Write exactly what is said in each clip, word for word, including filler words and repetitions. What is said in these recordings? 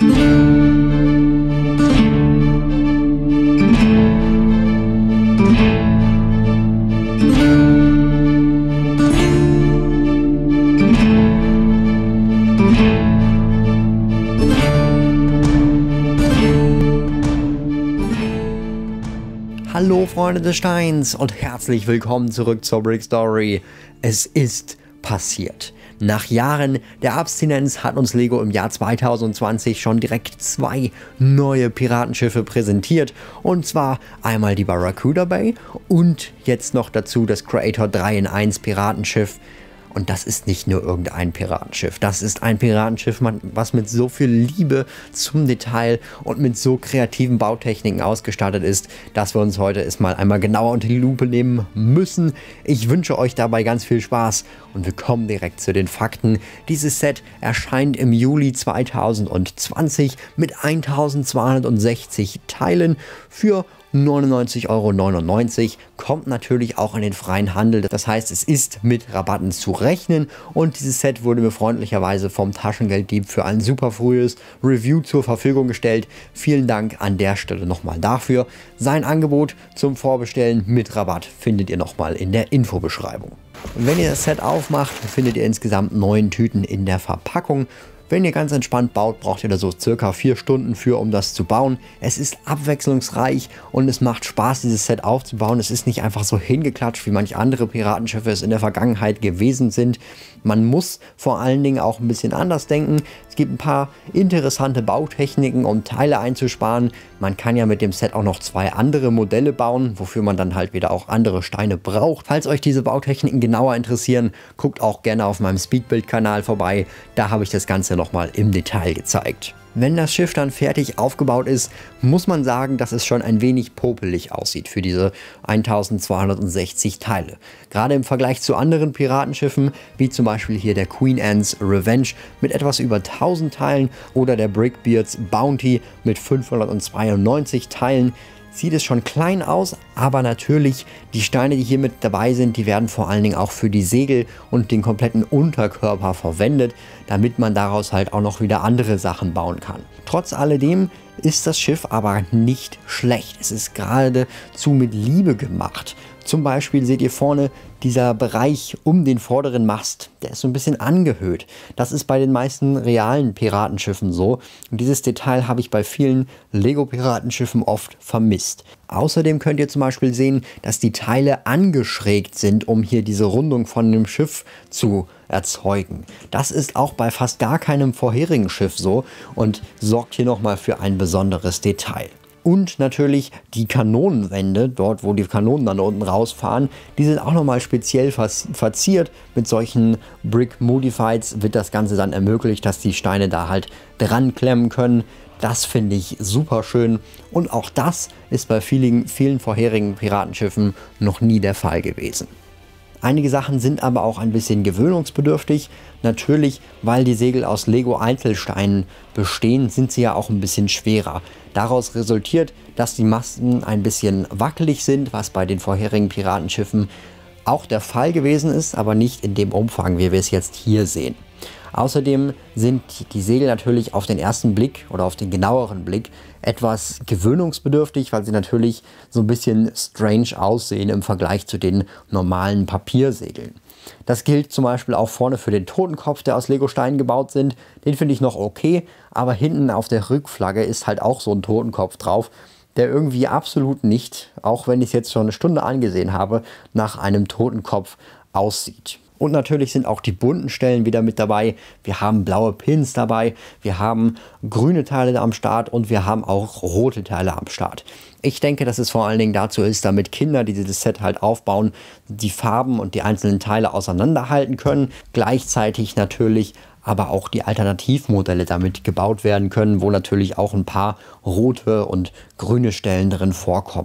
Hallo Freunde des Steins und herzlich willkommen zurück zur Brick Story. Es ist passiert. Nach Jahren der Abstinenz hat uns Lego im Jahr zweitausendzwanzig schon direkt zwei neue Piratenschiffe präsentiert. Und zwar einmal die Barracuda Bay und jetzt noch dazu das Creator drei in eins Piratenschiff. Und das ist nicht nur irgendein Piratenschiff, das ist ein Piratenschiff, was mit so viel Liebe zum Detail und mit so kreativen Bautechniken ausgestattet ist, dass wir uns heute es mal einmal genauer unter die Lupe nehmen müssen. Ich wünsche euch dabei ganz viel Spaß und wir kommen direkt zu den Fakten. Dieses Set erscheint im Juli zweitausendzwanzig mit eintausendzweihundertsechzig Teilen für neunundneunzig Euro neunundneunzig, kommt natürlich auch in den freien Handel. Das heißt, es ist mit Rabatten zu rechnen und dieses Set wurde mir freundlicherweise vom Taschengelddieb für ein super frühes Review zur Verfügung gestellt. Vielen Dank an der Stelle nochmal dafür. Sein Angebot zum Vorbestellen mit Rabatt findet ihr nochmal in der Infobeschreibung. Und wenn ihr das Set aufmacht, findet ihr insgesamt neun Tüten in der Verpackung. Wenn ihr ganz entspannt baut, braucht ihr da so circa vier Stunden für, um das zu bauen. Es ist abwechslungsreich und es macht Spaß, dieses Set aufzubauen. Es ist nicht einfach so hingeklatscht, wie manch andere Piratenschiffe es in der Vergangenheit gewesen sind. Man muss vor allen Dingen auch ein bisschen anders denken. Es gibt ein paar interessante Bautechniken, um Teile einzusparen. Man kann ja mit dem Set auch noch zwei andere Modelle bauen, wofür man dann halt wieder auch andere Steine braucht. Falls euch diese Bautechniken genauer interessieren, guckt auch gerne auf meinem Speedbuild-Kanal vorbei. Da habe ich das Ganze nochmal im Detail gezeigt. Wenn das Schiff dann fertig aufgebaut ist, muss man sagen, dass es schon ein wenig popelig aussieht für diese eintausendzweihundertsechzig Teile. Gerade im Vergleich zu anderen Piratenschiffen, wie zum Beispiel hier der Queen Anne's Revenge mit etwas über tausend Teilen oder der Brickbeards Bounty mit fünfhundertzweiundneunzig Teilen, sieht es schon klein aus, aber natürlich die Steine, die hier mit dabei sind, die werden vor allen Dingen auch für die Segel und den kompletten Unterkörper verwendet, damit man daraus halt auch noch wieder andere Sachen bauen kann. Trotz alledem ist das Schiff aber nicht schlecht. Es ist geradezu mit Liebe gemacht. Zum Beispiel seht ihr vorne dieser Bereich um den vorderen Mast, der ist so ein bisschen angehöht. Das ist bei den meisten realen Piratenschiffen so. Und dieses Detail habe ich bei vielen Lego-Piratenschiffen oft vermisst. Außerdem könnt ihr zum Beispiel sehen, dass die Teile angeschrägt sind, um hier diese Rundung von dem Schiff zu erzeugen. Das ist auch bei fast gar keinem vorherigen Schiff so und sorgt hier nochmal für ein besonderes Detail. Und natürlich die Kanonenwände, dort wo die Kanonen dann unten rausfahren, die sind auch nochmal speziell verziert. Mit solchen Brick Modifieds wird das Ganze dann ermöglicht, dass die Steine da halt dran klemmen können. Das finde ich super schön und auch das ist bei vielen, vielen vorherigen Piratenschiffen noch nie der Fall gewesen. Einige Sachen sind aber auch ein bisschen gewöhnungsbedürftig. Natürlich, weil die Segel aus Lego Einzelsteinen bestehen, sind sie ja auch ein bisschen schwerer. Daraus resultiert, dass die Masten ein bisschen wackelig sind, was bei den vorherigen Piratenschiffen auch der Fall gewesen ist, aber nicht in dem Umfang, wie wir es jetzt hier sehen. Außerdem sind die Segel natürlich auf den ersten Blick oder auf den genaueren Blick etwas gewöhnungsbedürftig, weil sie natürlich so ein bisschen strange aussehen im Vergleich zu den normalen Papiersegeln. Das gilt zum Beispiel auch vorne für den Totenkopf, der aus Legosteinen gebaut sind. Den finde ich noch okay, aber hinten auf der Rückflagge ist halt auch so ein Totenkopf drauf, der irgendwie absolut nicht, auch wenn ich es jetzt schon eine Stunde angesehen habe, nach einem Totenkopf aussieht. Und natürlich sind auch die bunten Stellen wieder mit dabei. Wir haben blaue Pins dabei, wir haben grüne Teile am Start und wir haben auch rote Teile am Start. Ich denke, dass es vor allen Dingen dazu ist, damit Kinder, die dieses Set halt aufbauen, die Farben und die einzelnen Teile auseinanderhalten können. Gleichzeitig natürlich aber auch die Alternativmodelle damit gebaut werden können, wo natürlich auch ein paar rote und grüne Stellen drin vorkommen.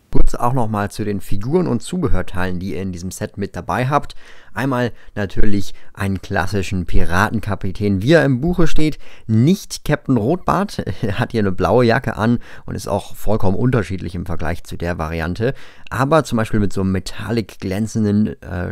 Kurz auch nochmal zu den Figuren und Zubehörteilen, die ihr in diesem Set mit dabei habt. Einmal natürlich einen klassischen Piratenkapitän, wie er im Buche steht. Nicht Captain Rotbart, er hat hier eine blaue Jacke an und ist auch vollkommen unterschiedlich im Vergleich zu der Variante. Aber zum Beispiel mit so einem metallic glänzenden äh,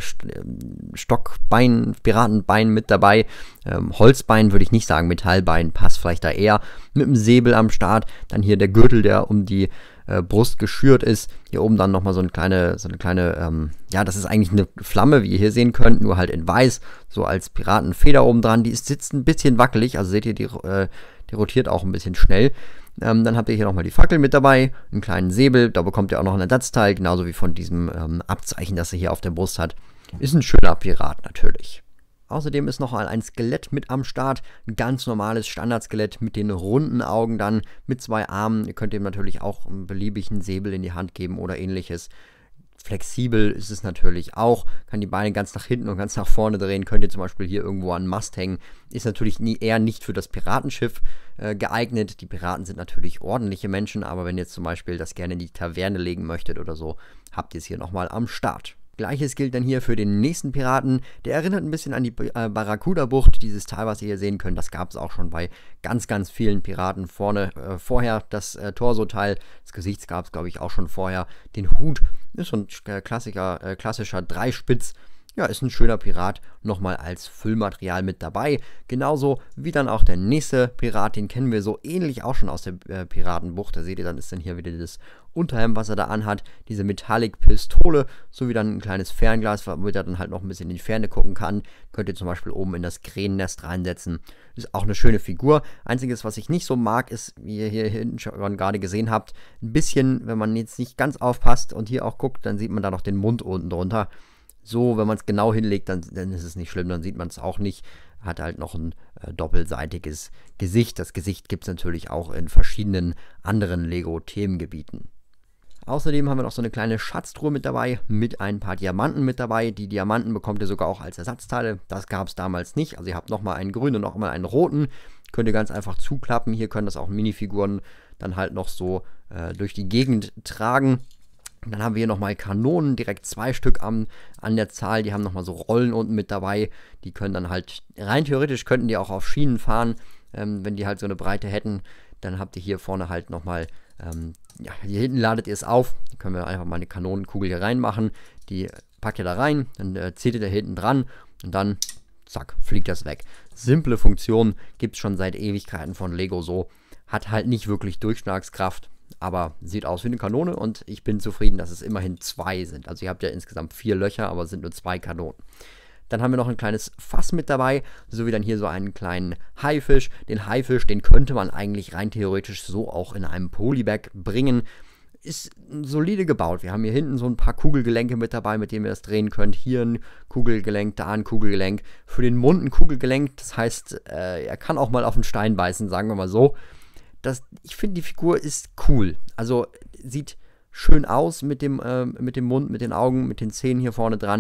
Stockbein, Piratenbein mit dabei. Ähm, Holzbein würde ich nicht sagen, Metallbein passt vielleicht da eher. Mit einem Säbel am Start. Dann hier der Gürtel, der um die Brust geschürt ist. Hier oben dann nochmal so eine kleine, so eine kleine, ähm, ja, das ist eigentlich eine Flamme, wie ihr hier sehen könnt, nur halt in weiß, so als Piratenfeder oben dran. Die ist, sitzt ein bisschen wackelig, also seht ihr, die, äh, die rotiert auch ein bisschen schnell. Ähm, dann habt ihr hier nochmal die Fackel mit dabei, einen kleinen Säbel, da bekommt ihr auch noch ein Ersatzteil, genauso wie von diesem ähm, Abzeichen, das er hier auf der Brust hat. Ist ein schöner Pirat natürlich. Außerdem ist noch mal ein Skelett mit am Start, ein ganz normales Standardskelett mit den runden Augen dann, mit zwei Armen. Ihr könnt ihm natürlich auch einen beliebigen Säbel in die Hand geben oder ähnliches. Flexibel ist es natürlich auch, kann die Beine ganz nach hinten und ganz nach vorne drehen, könnt ihr zum Beispiel hier irgendwo an den Mast hängen. Ist natürlich nie, eher nicht für das Piratenschiff äh, geeignet. Die Piraten sind natürlich ordentliche Menschen, aber wenn ihr jetzt zum Beispiel das gerne in die Taverne legen möchtet oder so, habt ihr es hier nochmal am Start. Gleiches gilt dann hier für den nächsten Piraten. Der erinnert ein bisschen an die äh, Barracuda-Bucht. Dieses Teil, was ihr hier sehen könnt, das gab es auch schon bei ganz, ganz vielen Piraten vorne. Äh, vorher das äh, Torso-Teil, das Gesicht gab es, glaube ich, auch schon vorher. Den Hut ist so ein äh, Klassiker, äh, klassischer Dreispitz. Ja, ist ein schöner Pirat, nochmal als Füllmaterial mit dabei. Genauso wie dann auch der nächste Pirat, den kennen wir so ähnlich auch schon aus der äh, Piratenbucht. Da seht ihr, dann ist dann hier wieder das Unterhemd, was er da anhat, diese Metallic-Pistole, sowie dann ein kleines Fernglas, womit er dann halt noch ein bisschen in die Ferne gucken kann. Könnt ihr zum Beispiel oben in das Krähennest reinsetzen. Ist auch eine schöne Figur. Einziges, was ich nicht so mag, ist, wie ihr hier hinten schon gerade gesehen habt, ein bisschen, wenn man jetzt nicht ganz aufpasst und hier auch guckt, dann sieht man da noch den Mund unten drunter. So, wenn man es genau hinlegt, dann, dann ist es nicht schlimm, dann sieht man es auch nicht. Hat halt noch ein äh, doppelseitiges Gesicht. Das Gesicht gibt es natürlich auch in verschiedenen anderen Lego-Themengebieten. Außerdem haben wir noch so eine kleine Schatztruhe mit dabei, mit ein paar Diamanten mit dabei. Die Diamanten bekommt ihr sogar auch als Ersatzteile. Das gab es damals nicht. Also ihr habt nochmal einen grünen und nochmal einen roten. Könnt ihr ganz einfach zuklappen. Hier können das auch Minifiguren dann halt noch so äh, durch die Gegend tragen. Dann haben wir hier nochmal Kanonen, direkt zwei Stück an, an der Zahl. Die haben nochmal so Rollen unten mit dabei. Die können dann halt, rein theoretisch könnten die auch auf Schienen fahren, ähm, wenn die halt so eine Breite hätten. Dann habt ihr hier vorne halt nochmal, ähm, ja, hier hinten ladet ihr es auf. Da können wir einfach mal eine Kanonenkugel hier reinmachen. Die packt ihr da rein, dann äh, zieht ihr da hinten dran und dann, zack, fliegt das weg. Simple Funktion, gibt es schon seit Ewigkeiten von Lego so. Hat halt nicht wirklich Durchschlagskraft. Aber sieht aus wie eine Kanone und ich bin zufrieden, dass es immerhin zwei sind. Also ihr habt ja insgesamt vier Löcher, aber es sind nur zwei Kanonen. Dann haben wir noch ein kleines Fass mit dabei, sowie dann hier so einen kleinen Haifisch. Den Haifisch, den könnte man eigentlich rein theoretisch so auch in einem Polybag bringen. Ist solide gebaut. Wir haben hier hinten so ein paar Kugelgelenke mit dabei, mit denen ihr das drehen könnt. Hier ein Kugelgelenk, da ein Kugelgelenk. Für den Mund ein Kugelgelenk, das heißt, äh, er kann auch mal auf den Stein beißen, sagen wir mal so. Das, ich finde, die Figur ist cool. Also sieht schön aus mit dem, äh, mit dem Mund, mit den Augen, mit den Zähnen hier vorne dran.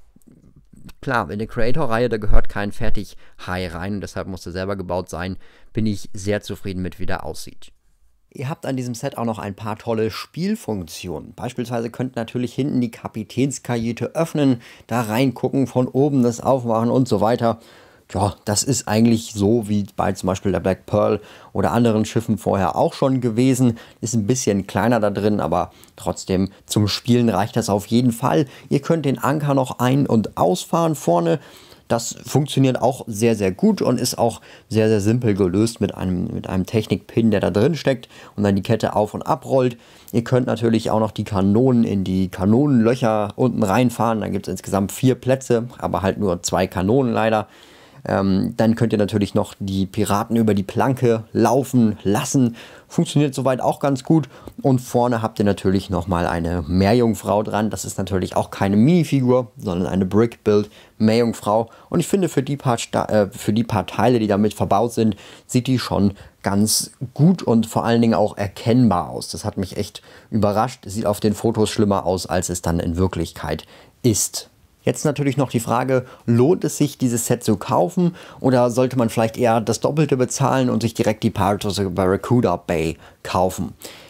Klar, in der Creator-Reihe, da gehört kein Fertig-Hai rein. Deshalb musste selber gebaut sein. Bin ich sehr zufrieden mit, wie der aussieht. Ihr habt an diesem Set auch noch ein paar tolle Spielfunktionen. Beispielsweise könnt ihr natürlich hinten die Kapitänskajüte öffnen, da reingucken, von oben das aufmachen und so weiter. Ja, das ist eigentlich so wie bei zum Beispiel der Black Pearl oder anderen Schiffen vorher auch schon gewesen. Ist ein bisschen kleiner da drin, aber trotzdem zum Spielen reicht das auf jeden Fall. Ihr könnt den Anker noch ein- und ausfahren vorne. Das funktioniert auch sehr, sehr gut und ist auch sehr, sehr simpel gelöst mit einem, mit einem Technik-Pin, der da drin steckt und dann die Kette auf- und abrollt. Ihr könnt natürlich auch noch die Kanonen in die Kanonenlöcher unten reinfahren. Dann gibt es insgesamt vier Plätze, aber halt nur zwei Kanonen leider. Ähm, dann könnt ihr natürlich noch die Piraten über die Planke laufen lassen. Funktioniert soweit auch ganz gut. Und vorne habt ihr natürlich nochmal eine Meerjungfrau dran. Das ist natürlich auch keine Minifigur, sondern eine Brick-Build Meerjungfrau. Und ich finde, für die, paar äh, für die paar Teile, die damit verbaut sind, sieht die schon ganz gut und vor allen Dingen auch erkennbar aus. Das hat mich echt überrascht. Sieht auf den Fotos schlimmer aus, als es dann in Wirklichkeit ist. Jetzt natürlich noch die Frage, lohnt es sich, dieses Set zu kaufen oder sollte man vielleicht eher das Doppelte bezahlen und sich direkt die Pirates of the Barracuda Bay kaufen?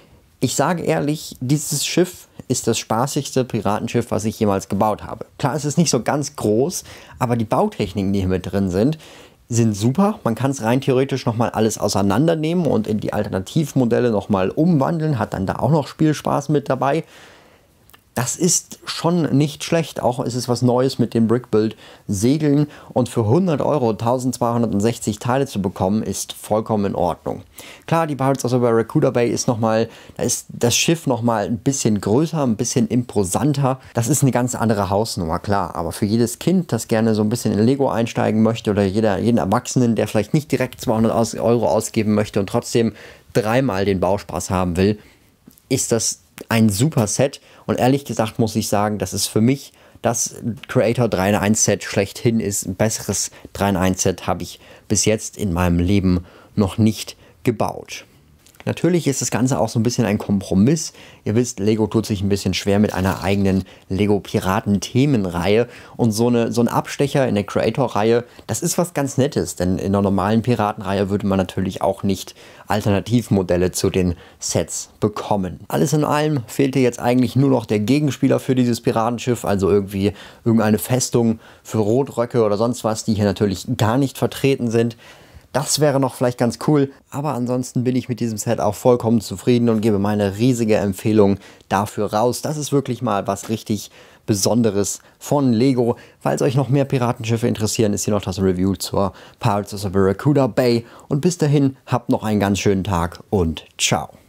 Ich sage ehrlich, dieses Schiff ist das spaßigste Piratenschiff, was ich jemals gebaut habe. Klar, es ist nicht so ganz groß, aber die Bautechniken, die hier mit drin sind, sind super. Man kann es rein theoretisch nochmal alles auseinandernehmen und in die Alternativmodelle nochmal umwandeln, hat dann da auch noch Spielspaß mit dabei. Das ist schon nicht schlecht, auch ist es was Neues mit dem Brickbuild Segeln und für hundert Euro eintausendzweihundertsechzig Teile zu bekommen, ist vollkommen in Ordnung. Klar, die Pirates of the Barracuda Bay ist nochmal, da ist das Schiff nochmal ein bisschen größer, ein bisschen imposanter. Das ist eine ganz andere Hausnummer, klar, aber für jedes Kind, das gerne so ein bisschen in Lego einsteigen möchte oder jeder, jeden Erwachsenen, der vielleicht nicht direkt zweihundert Euro ausgeben möchte und trotzdem dreimal den Bauspaß haben will, ist das ein super Set und ehrlich gesagt muss ich sagen, dass es für mich das Creator drei in eins Set schlechthin ist. Ein besseres drei in eins Set habe ich bis jetzt in meinem Leben noch nicht gebaut. Natürlich ist das Ganze auch so ein bisschen ein Kompromiss. Ihr wisst, Lego tut sich ein bisschen schwer mit einer eigenen Lego-Piraten-Themenreihe. Und so, eine, so ein Abstecher in der Creator-Reihe, das ist was ganz Nettes. Denn in der normalen Piratenreihe würde man natürlich auch nicht Alternativmodelle zu den Sets bekommen. Alles in allem fehlte jetzt eigentlich nur noch der Gegenspieler für dieses Piratenschiff. Also irgendwie irgendeine Festung für Rotröcke oder sonst was, die hier natürlich gar nicht vertreten sind. Das wäre noch vielleicht ganz cool, aber ansonsten bin ich mit diesem Set auch vollkommen zufrieden und gebe meine riesige Empfehlung dafür raus. Das ist wirklich mal was richtig Besonderes von Lego. Falls euch noch mehr Piratenschiffe interessieren, ist hier noch das Review zur Pirates of the Barracuda Bay. Und bis dahin, habt noch einen ganz schönen Tag und ciao.